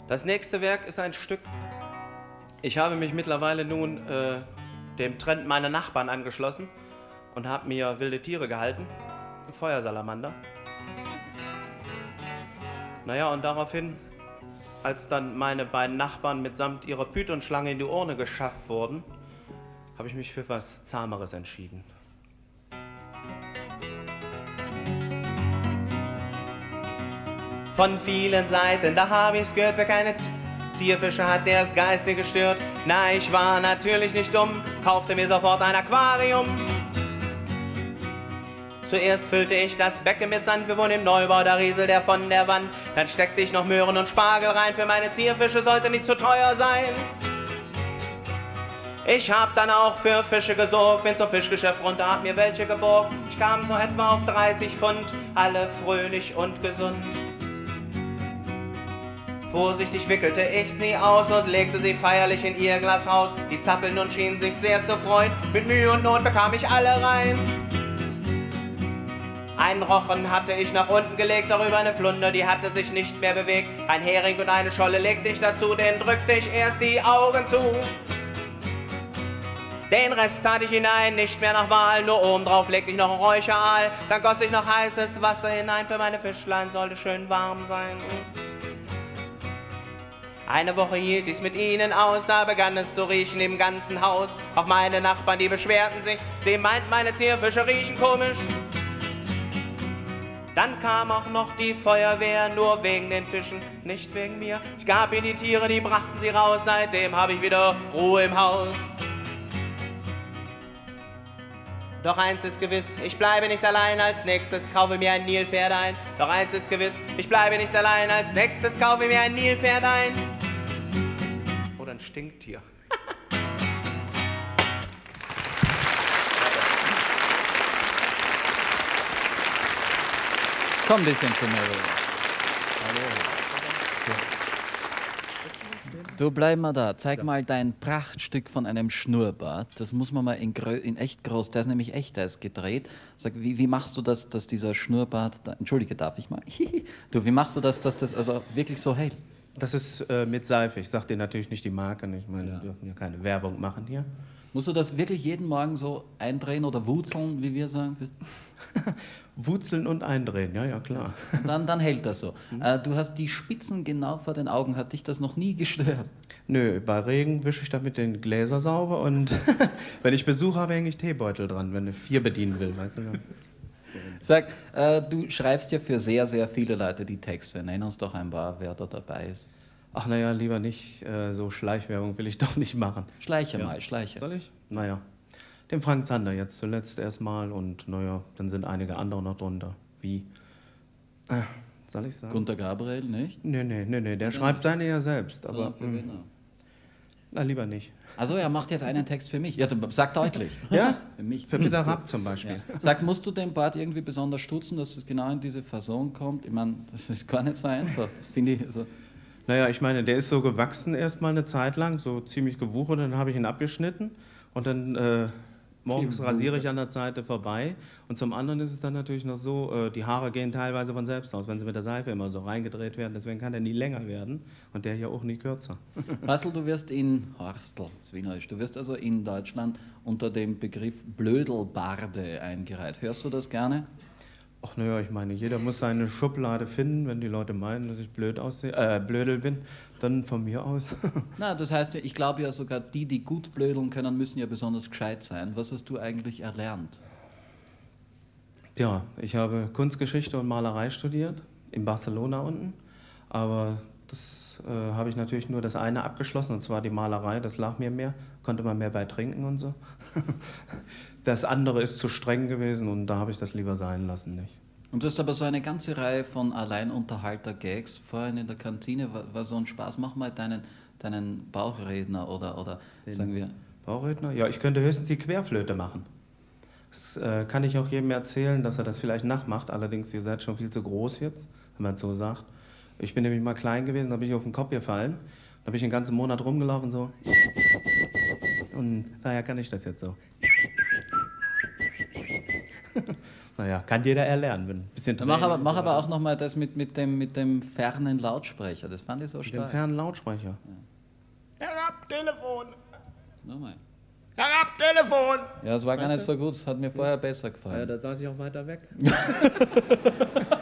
Das nächste Werk ist ein Stück. Ich habe mich mittlerweile nun dem Trend meiner Nachbarn angeschlossen und habe mir wilde Tiere gehalten. Ein Feuersalamander. Naja, und daraufhin, als dann meine beiden Nachbarn mitsamt ihrer Pythonschlange in die Urne geschafft wurden, habe ich mich für was Zahmeres entschieden. Von vielen Seiten, da habe ich's gehört, wer keine Zierfische hat, der ist geistig gestört. Na, ich war natürlich nicht dumm, kaufte mir sofort ein Aquarium. Zuerst füllte ich das Becken mit Sand, wir wohnen im Neubau, da rieselt der von der Wand. Dann steckte ich noch Möhren und Spargel rein, für meine Zierfische sollte nicht zu teuer sein. Ich hab dann auch für Fische gesorgt, bin zum Fischgeschäft runter, hab mir welche geborgt. Ich kam so etwa auf 30 Pfund, alle fröhlich und gesund. Vorsichtig wickelte ich sie aus und legte sie feierlich in ihr Glashaus. Die zappelten und schienen sich sehr zu freuen, mit Mühe und Not bekam ich alle rein. Einen Rochen hatte ich nach unten gelegt, darüber eine Flunder, die hatte sich nicht mehr bewegt. Ein Hering und eine Scholle legte ich dazu, den drückte ich erst die Augen zu. Den Rest tat ich hinein, nicht mehr nach Wahl, nur obendrauf legte ich noch ein Räucheraal. Dann goss ich noch heißes Wasser hinein, für meine Fischlein sollte schön warm sein. Eine Woche hielt ich's mit ihnen aus, da begann es zu riechen im ganzen Haus. Auch meine Nachbarn, die beschwerten sich, sie meinten, meine Zierfische riechen komisch. Dann kam auch noch die Feuerwehr, nur wegen den Fischen, nicht wegen mir. Ich gab ihnen die Tiere, die brachten sie raus, seitdem habe ich wieder Ruhe im Haus. Doch eins ist gewiss, ich bleibe nicht allein, als nächstes kaufe mir ein Nilpferd ein. Doch eins ist gewiss, ich bleibe nicht allein, als nächstes kaufe mir ein Nilpferd ein. Oder ein Stinktier. Komm ein bisschen zu mir. Du, bleib mal da. Zeig mal dein Prachtstück von einem Schnurrbart. Das muss man mal in echt groß, der ist nämlich echt, der ist gedreht. Sag, wie machst du das, dass dieser Schnurrbart, da, entschuldige, darf ich mal? Du, wie machst du das, dass das also wirklich so hält? Das ist mit Seife. Ich sag dir natürlich nicht die Marke. Ich meine, wir dürfen ja keine Werbung machen hier. Musst du das wirklich jeden Morgen so eindrehen oder wutzeln, wie wir sagen? Wutzeln und eindrehen, ja, ja, klar. Dann hält das so. Du hast die Spitzen genau vor den Augen. Hat dich das noch nie gestört? Nö, bei Regen wische ich damit den Gläser sauber und wenn ich Besuch habe, hänge ich Teebeutel dran, wenn ich 4 bedienen will, weißt du? Sag, du schreibst ja für sehr, sehr viele Leute die Texte. Nenn uns doch ein paar, wer da dabei ist. Ach naja, lieber nicht. So Schleichwerbung will ich doch nicht machen. Schleiche mal, schleiche. Soll ich? Naja. Dem Frank Zander jetzt zuletzt erstmal und naja, dann sind einige andere noch drunter. Wie? Soll ich sagen? Gunter Gabriel, nicht? Nee, der schreibt seine ja selbst, aber na, lieber nicht. Also er macht jetzt einen Text für mich. Ja, sag deutlich. Ja? Für mich. Für Peter Rapp zum Beispiel. Ja. Sag, musst du den Bart irgendwie besonders stutzen, dass es genau in diese Fasson kommt? Ich meine, das ist gar nicht so einfach. Das finde ich so. Naja, ich meine, der ist so gewachsen erstmal eine Zeit lang, so ziemlich gewuchert, dann habe ich ihn abgeschnitten und dann morgens rasiere ich an der Seite vorbei und zum anderen ist es dann natürlich noch so, die Haare gehen teilweise von selbst aus, wenn sie mit der Seife immer so reingedreht werden, deswegen kann der nie länger werden und der hier auch nie kürzer. Horstl, du wirst in Horstl, das Wienerisch, du wirst also in Deutschland unter dem Begriff Blödelbarde eingereiht. Hörst du das gerne? Ach naja, ich meine, jeder muss seine Schublade finden, wenn die Leute meinen, dass ich blödel bin, dann von mir aus. Na, das heißt ja, ich glaube ja sogar, die gut blödeln können, müssen ja besonders gescheit sein. Was hast du eigentlich erlernt? Ja, ich habe Kunstgeschichte und Malerei studiert, in Barcelona unten, aber das habe ich natürlich nur das eine abgeschlossen, und zwar die Malerei, das lag mir mehr, konnte man mehr bei trinken und so. Das andere ist zu streng gewesen und da habe ich das lieber sein lassen, nicht. Und du hast aber so eine ganze Reihe von Alleinunterhalter-Gags. Vorhin in der Kantine war so ein Spaß. Mach mal deinen Bauchredner oder sagen wir... Bauchredner? Ja, ich könnte höchstens die Querflöte machen. Das kann ich auch jedem erzählen, dass er das vielleicht nachmacht. Allerdings, ihr seid schon viel zu groß jetzt, wenn man es so sagt. Ich bin nämlich mal klein gewesen, da bin ich auf den Kopf gefallen. Da bin ich den ganzen Monat rumgelaufen so. Und daher kann ich das jetzt so. Naja, kann jeder erlernen. Wenn ein bisschen Mach aber auch nochmal das mit dem fernen Lautsprecher. Das fand ich so mit stark. dem fernen Lautsprecher. Herab, Telefon! Nochmal. Herab, Telefon! Ja, das war gar nicht so gut. Das hat mir vorher besser gefallen. Ja, da saß ich auch weiter weg.